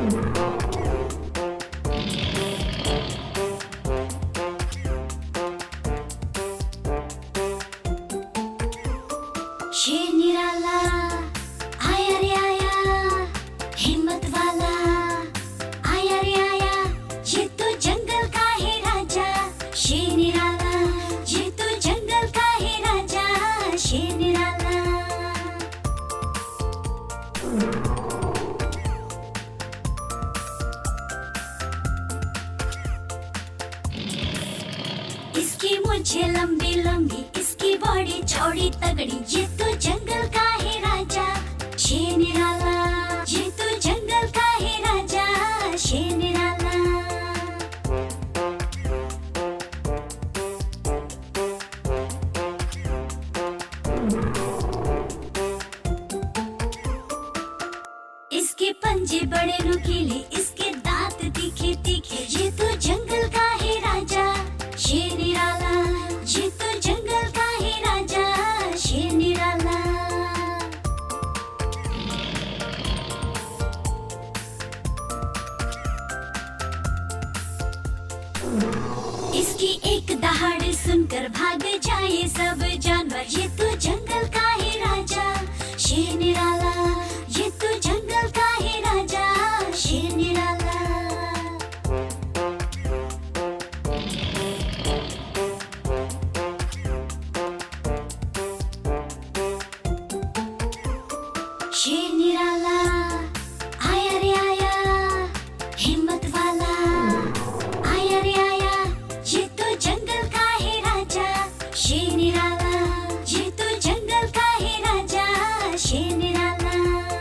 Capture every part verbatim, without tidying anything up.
शेर निराला आया रे आया, हिम्मत वाला आया रे आया, ये तो जंगल का है राजा। शेर निराला ये तो जंगल का है राजा। शेर निराला इसकी मुझे लंबी लंबी, इसकी बॉडी चौड़ी तगड़ी, ये तो जंगल का है राजा। शेर निराला ये तो जंगल का है राजा। शेर निराला इसके पंजे बड़े नुकीले, इसके दांत तीखे तीखे, ये तो जंगल का है राजा। शेर निराला ये तो जंगल का है राजा। शेर निराला इसकी एक दहाड़ सुनकर भाग जाए सब जानवर, ये तो जंगल का है राजा। शेर निराला ये तो जंगल का है राजा। शेर निराला शेर निराला आया रे आया, हिम्मत वाला आया रे आया, ये तो जंगल का है राजा। शेर निराला ये तो जंगल का है राजा। शेर निराला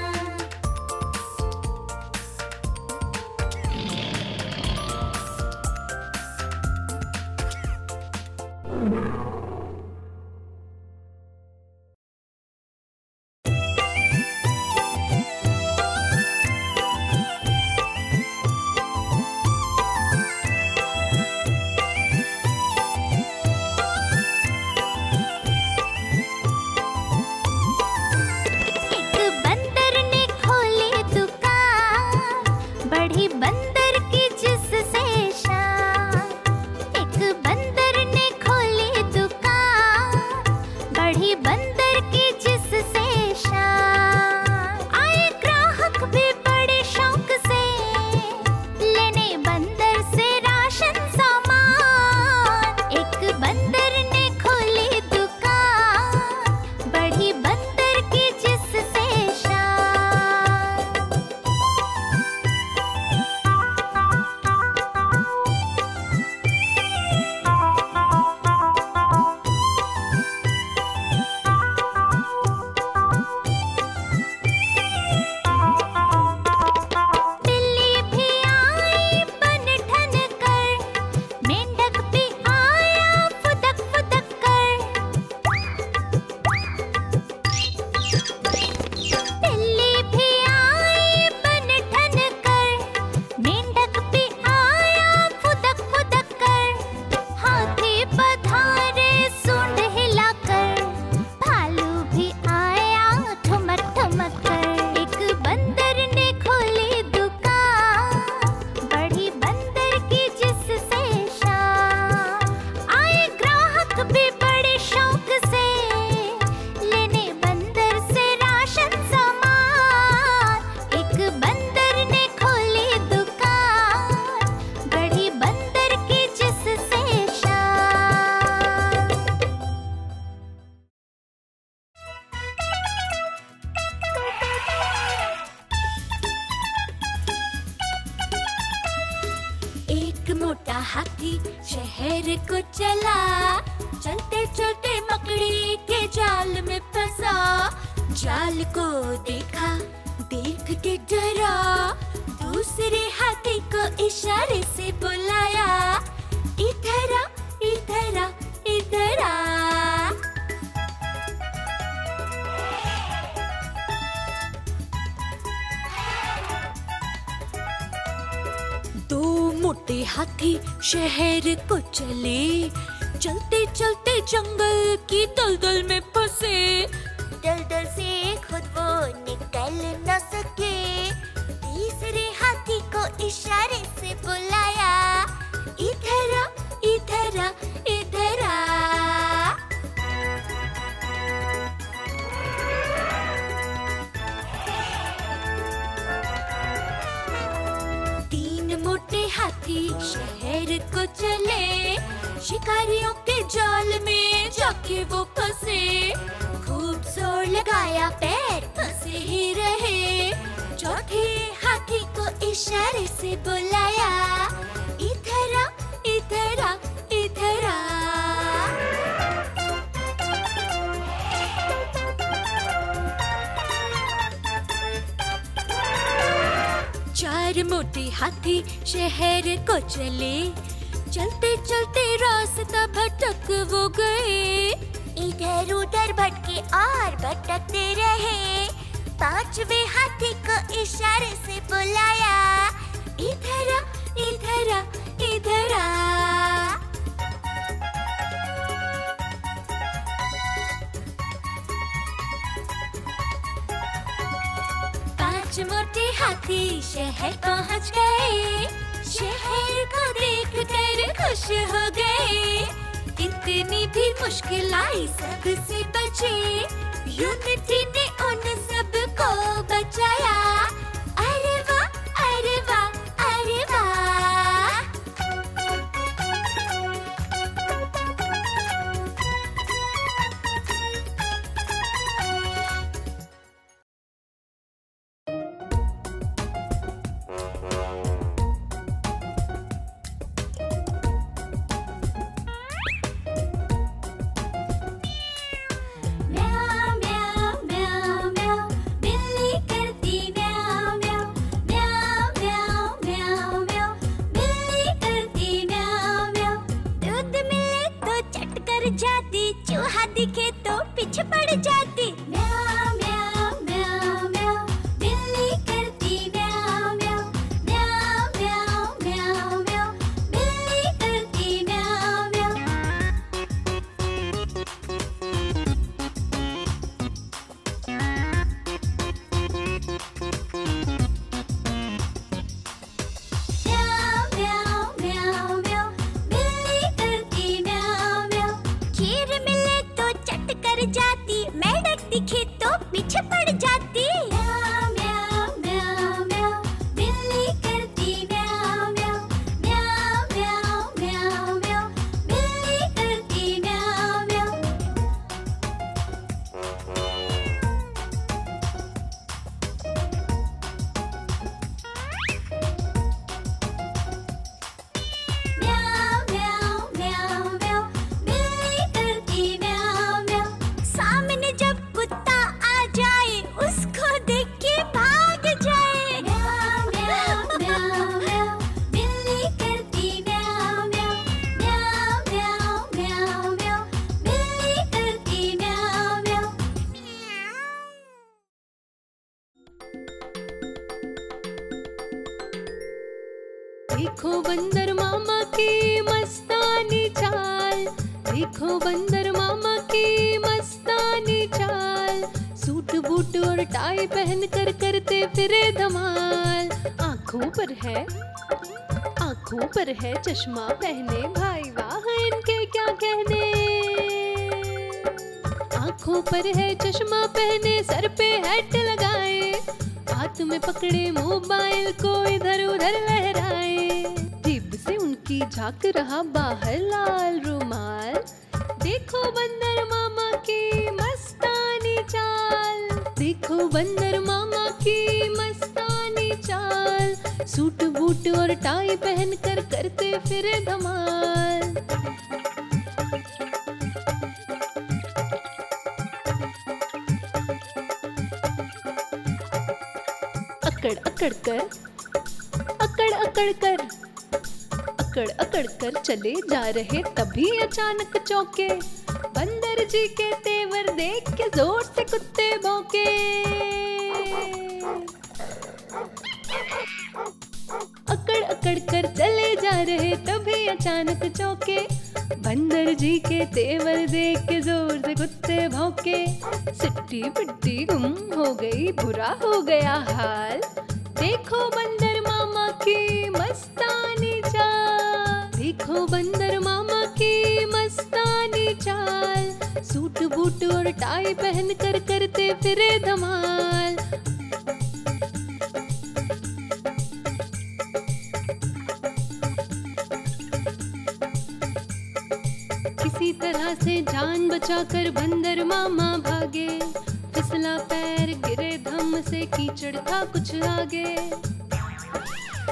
बंदर की जिससे शान, एक बंदर ने खोली दुकान, बढ़ी बंदर की जिससे शान। आए ग्राहक भी बड़े शौक से, लेने बंदर से राशन सामान। एक बंदर ने खोली दुकान, बढ़ी बंदर की जिससे शान। मोटा हाथी शहर को चला, चलते चलते मकड़ी के जाल में फंसा। जाल को देखा, देख के डरा, दूसरे हाथी को इशारे से बुलाया, इधर आ, इधर आ, इधर आ। दो मोटे हाथी शहर को चले, चलते चलते जंगल की दलदल में फंसे। दलदल से खुद वो निकल न सके, तीसरे हाथी इशारे से बुलाया, इधर आ, इधर आ, इधर आ। चार मोटे हाथी शहर को चले, चलते चलते रास्ता भटक वो गए। इधर उधर भटके और भटकते रहे, पांचवे हाथी को इशारे से बुलाया, इधर आ, इधर आ, इधर आ। पांच मोटे हाथी शहर पहुंच गए, शहर को देख कर खुश हो गए। कितनी भी मुश्किल आई सबसे बचे, यूनिटी ने उन सबको बचाया। अरे वाह, अरे वाह, अरे वाह। जाती, चूहा दिखे तो पीछे पड़ जाती। म्याऊ म्याऊ म्याऊ म्याऊ, बिल्ली करती म्याऊ म्याऊ, म्याऊ म्याऊ म्याऊ म्याऊ, बिल्ली करती म्याऊ म्याऊ। म्याऊ म्याऊ म्याऊ म्याऊ, बिल्ली करती म्याऊ म्याऊ। खीर मिले तो चट कर जाती, मेंढक दिखे तो पीछे पड़ जाती। म्याऊ म्याऊ म्याऊ म्याऊ, बिल्ली करती म्याऊ म्याऊ, म्याऊ म्याऊ म्याऊ म्याऊ, बिल्ली करती म्याऊ म्याऊ। म्याऊ म्याऊ म्याऊ म्याऊ, बिल्ली करती म्याऊ म्याऊ। सामने जब कुत्ता आ जाए, उसको देख के भाग जाए। म्याऊ म्याऊ म्याऊ म्याऊ, बिल्ली करती म्याऊ म्याऊ, म्याऊ म्याऊ म्याऊ म्याऊ, बिल्ली करती म्याऊ म्याऊ। देखो बंदर मामा की मस्तानी चाल, देखो बंदर मामा की मस्तानी चाल। सूट बूट और टाई पहन कर करते फिरे धमाल। आंखों पर है, आंखों पर है चश्मा पहने, भाई वाह इनके क्या कहने। आंखों पर है चश्मा पहने, सर पे हैट लगाए, हाथ में पकड़े मोबाइल को इधर उधर लहराए। जीभ से उनकी झांक रहा बाहर लाल रुमाल। देखो बंदर मामा की मस्तानी चाल, देखो बंदर मामा की मस्तानी चाल। सूट बूट और टाई पहन कर करते फिरे धमाल। अकड़ अकड़ कर, अकड़ अकड़ कर, अकड़ अकड़ कर चले जा रहे, तभी अचानक चौके। बंदर जी के तेवर देख के जोर से कुत्ते भौंके। अकड़ अकड़ कर चले जा रहे, तभी अचानक चौके। बंदर जी के तेवर देख के जोर से कुत्ते भौंके। सिट्टी पिट्टी गुम हो गई, बुरा हो गया हाल। देखो बंदर मामा की मस्तानी चाल, देखो बंदर मामा की मस्तानी चाल। सूट बूट और टाई पहन कर करते फिरे धमाल। किसी तरह से जान बचाकर बंदर मामा भागे। फिसला पैर गिरे धम से, कीचड़ था कुछ आगे।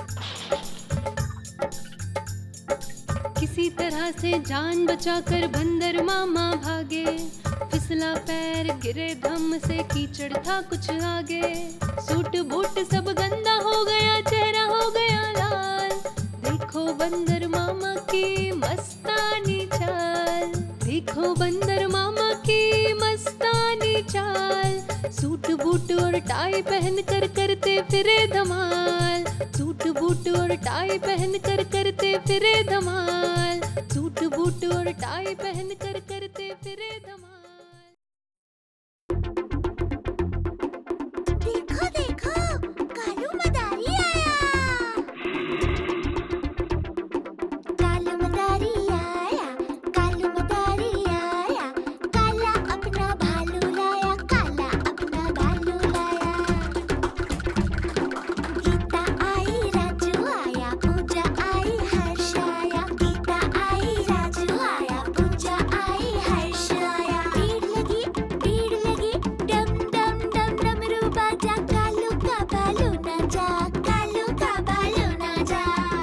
किसी तरह से जान बचाकर बंदर मामा भागे। फिसला पैर गिरे धम से, कीचड़ था कुछ आगे। सूट बूट सब गंदा हो गया, चेहरा हो गया लाल। देखो बंदर मामा की मस्तानी चाल, देखो बंदर मामा की मस्तानी चाल। सूट बूट और टाई पहन कर करते फिरे धमाल, सूट बूट और टाई पहन कर करते फिरे धमाल, सूट बूट और टाई पहन कर करते फिरे धमाल। देखो देखो, कालू मदारी आया, कालू मदारी आया, कालू मदारी आया। काला अपना भालू लाया, काला अपना भालू लाया। गीता आई राजू आया, पूजा आई हर्ष आया। गीता आई राजू आया, पूजा आई हर्ष आया। भीड़ लगी भीड़ लगी, डम डम डम डमरू बाजा। कालू का भालू ना जा, कालू का भालू ना जा।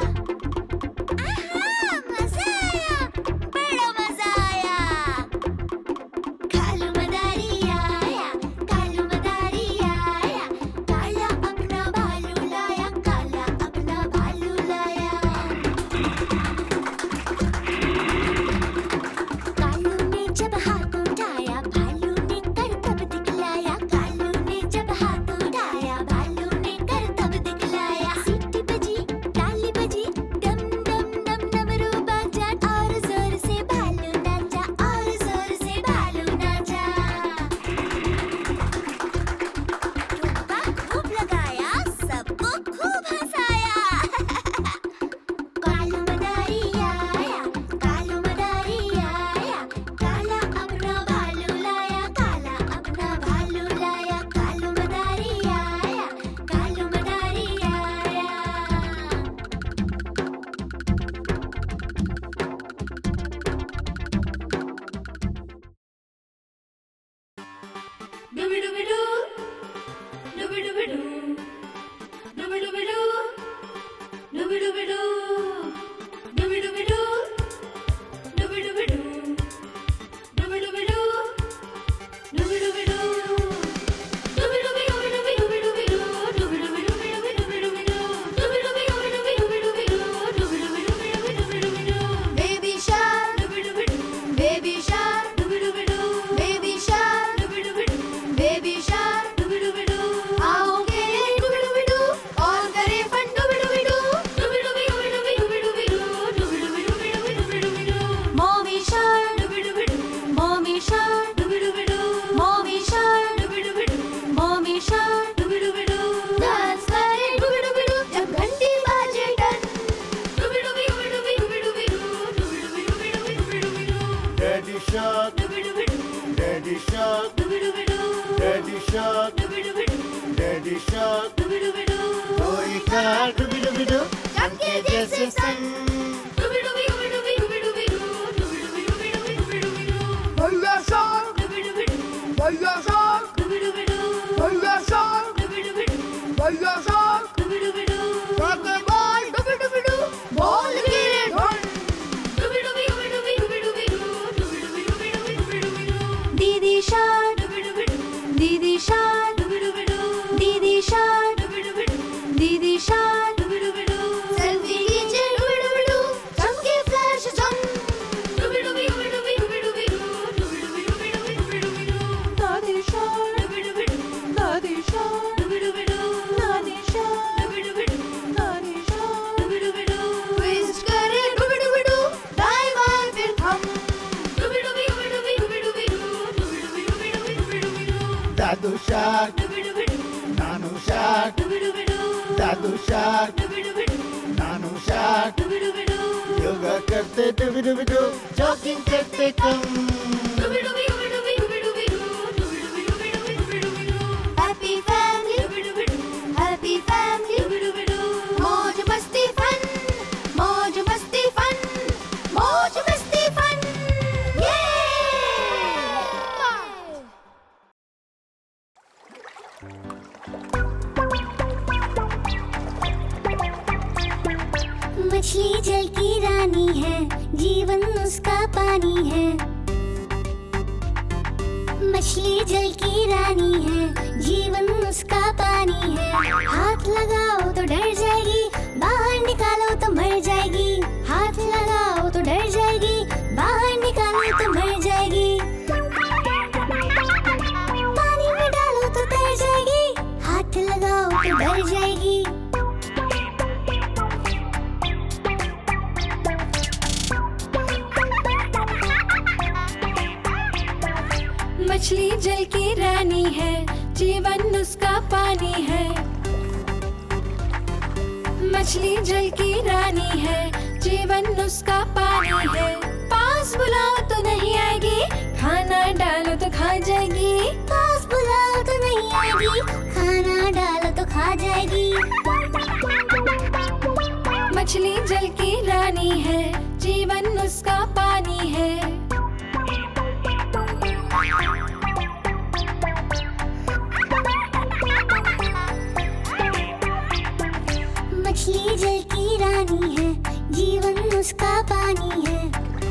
आहा, मजा आया, बड़ा मजा आया। कालू मदारी आया, कालू मदारी आया। काला अपना भालू लाया, काला अपना भालू लाया। कालू ने जब हाथ उठाया, भालू ने करतब दिखलाया। कालू ने जब हाथ उठाया, भालू ने करतब दिखलाया। सीटी बजी, ताली बजी, डम डम डम डमरू बाजा। और जोर से भालू नाचा, और जोर से भालू नाचा। ठुमका खूब लगाया, सबको खूब हंसाया। कालू मदारी आया, कालू मदारी आया। काला अपना भालू लाया, काला अपना भालू लाया। कालू मदारी आया, कालू मदारी आया। डुबी डुबी डू, डुबी डुबी डू, डुबी डुबी डू, डुबी डुबी डू, डुबी डुबी डू, डुबी डुबी डू, डुबी डुबी डू, डुबी डुबी डू, डुबी डुबी डुबी डुबी डुबी डू, डुबी डुबी डुबी डुबी डुबी डुबी डू, डुबी डुबी डुबी डुबी डुबी डुबी डू, डुबी डुबी डुबी डुबी डुबी डुबी डू। बेबी शार्क, डुबी डुबी डू, बेबी शार्क, डुबी डुबी डू, बेबी शार्क, डुबी डुबी डू, बेबी शार्क, डुबी डुबी डू। आओ खेले डुबी डुबी डू, और करें फन डुबी डुबी डू, डुबी डुबी डुबी डुबी डुबी डुबी डू, डुबी डुबी डुबी डुबी डुबी डुबी डू। मॉमी शार्क, डुबी डुबी डू, मॉमी शार्क, डुबी डुबी डू, मॉमी शार्क, डुबी डुबी डू, मॉमी शार्क, डुबी डुबी डू। डांस करे डुबी डुबी डू, जब घंटी बाजे टन, डुबी डुबी डुबी डुबी डुबी डुबी डू, डुबी डुबी डुबी डुबी डुबी डुबी डू। Daddy Shark, डुबी डुबी डू, Daddy Shark, डुबी डुबी डू, Daddy Shark, डुबी डुबी डू, Daddy Shark, डुबी डुबी डू। कोई का डुबी डुबी डू, चमके जैसे सन। डुबी डुबी डुबी डुबी डुबी डुबी डू, डुबी डुबी डुबी डुबी डुबी डुबी डू। भैया Shark, डुबी डुबी डू, भैया Shark, डुबी डुबी डू, भैया Shark, डुबी डुबी डू, भैया Shark, डुबी डुबी डू। करके बॉल डुबी डुबी डू, बॉल गिरे ढोल। डुबी डुबी डुबी डुबी डुबी डुबी डू, डुबी डुबी डुबी डुबी डुबी डुबी डू। दीदी शार्क, डुबी डुबी डू, दीदी शार्क, डुबी डुबी डू, दीदी शार्क, डुबी डुबी डू, दीदी शार्क। डुबी डुबी डू। सेल्फी खींचे डुबी डुबी डू, चमके फ्लैश झम। डुबी डुबी डुबी डुबी डुबी डुबी डू, डुबी डुबी डुबी डुबी डुबी डुबी डू। दादी शार्क, डुबी डुबी डू, दादी शार्क, डुबी डुबी डू, दादी शार्क, डुबी डुबी डू, दादी शार्क। डुबी डुबी डू। ट्विस्ट करे डुबी डुबी डू, दाएं बाएं फिर थम। डुबी डुबी डुबी डुबी डुबी डुबी डू, डुबी डुबी डुबी डुबी डुबी डुबी डू। दादू Shark, डुबी डुबी डू, नानू Shark, डुबी डुबी डू, दादू Shark, डुबी डुबी डू, नानू Shark, डुबी डुबी डू। योगा करते डुबी डुबी डू, जॉगिंग करते कम। डुबी डुबी डुबी डुबी डुबी डुबी डू, डुबी डुबी डुबी डुबी डुबी डुबी डू। हैप्पी फैमिली, डुबी डुबी डू, हैप्पी फैमिली। डुबी डुबी डू। मौज मस्ती फन, मौज मस्ती फन, मौज मस्ती फन। ये मछली जल की रानी है, जीवन उसका पानी है। मछली जल की रानी है, जीवन उसका पानी है। हाथ लगाओ तो डर जाएगी, बाहर निकालो तो मर जाएगी। हाथ लगाओ तो डर जाएगी, बाहर निकालो तो मर जाएगी। पानी में डालो तो तैर जाएगी, हाथ लगाओ तो डर जाएगी। मछली जल की रानी है, जीवन उसका पानी है। मछली जल की रानी है, जीवन उसका पानी है। पास बुलाओ तो नहीं आएगी, खाना डालो तो खा जाएगी। पास बुलाओ तो नहीं आएगी, खाना डालो तो खा जाएगी। मछली जल की रानी है, जीवन उसका पानी है। मछली जल की रानी है, जीवन उसका पानी है।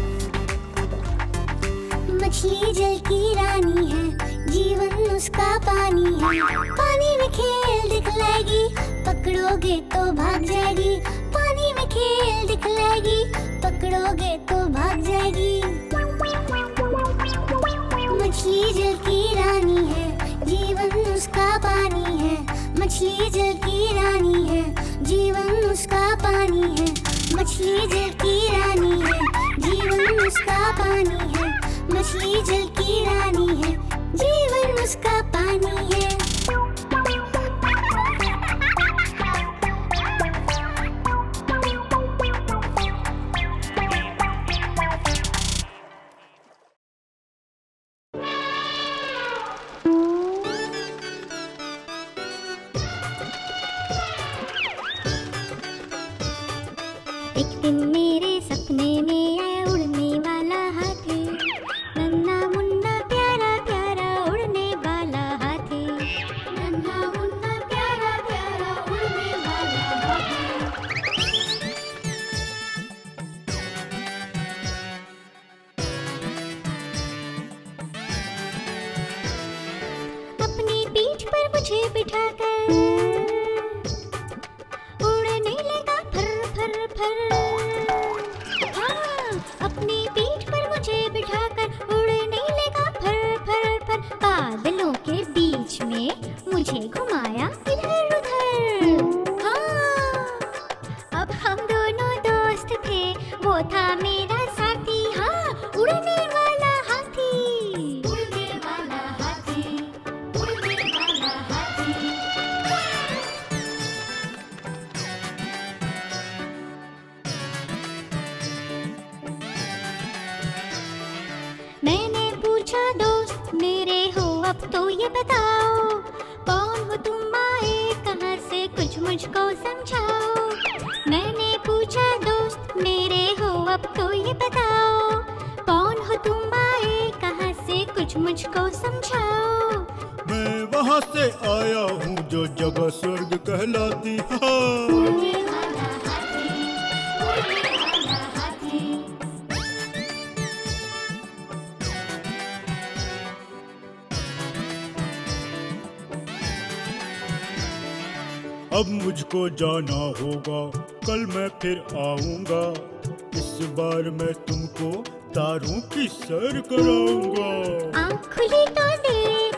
मछली जल की रानी है, जीवन उसका पानी है। पानी में खेल दिखलाएगी, पकड़ोगे तो भाग जाएगी। पानी में खेल दिखलाएगी, पकड़ोगे तो भाग जाएगी। मछली जल की रानी है, जीवन उसका पानी है। मछली जल की रानी है, जीवन उसका पानी है। मछली जल की रानी है, जीवन उसका पानी है। मछली जल की रानी है, जीवन उसका पानी है। एक दिन मेरे सपने में आया उड़ने वाला हाथी। नन्हा मुन्ना प्यारा प्यारा उड़ने वाला हाथी। नन्हा मुन्ना प्यारा प्यारा उड़ने वाला हाथी। अपनी पीठ पर मुझे बिठाकर उड़ने लगा फर फर फर। हाँ, अपनी पीठ पर मुझे बिठाकर उड़ने लगा फर फर फर। बादलों के बीच में मुझे घुमाया इधर उधर। हाँ, अब हम दोनों दोस्त थे, वो था मेरा साथी। हाँ, उड़ने वाला हाथी। उड़ने वाला हाथी, उड़ने वाला हाथी। मैंने पूछा दोस्त मेरे हो अब तो ये बताओ, कौन हो तुम आए कहाँ से कुछ मुझको समझाओ। मैंने पूछा दोस्त मेरे हो अब तो ये बताओ, कौन हो तुम आए कहाँ से कुछ मुझको समझाओ। मैं वहाँ से आया हूँ जो जगह स्वर्ग कहलाती है। उड़ने वाला हाथी, उड़ने वाला हाथी। अब मुझको जाना होगा, कल मैं फिर आऊंगा। इस बार मैं तुमको तारों की सैर कराऊंगा। आँख खुली तो दे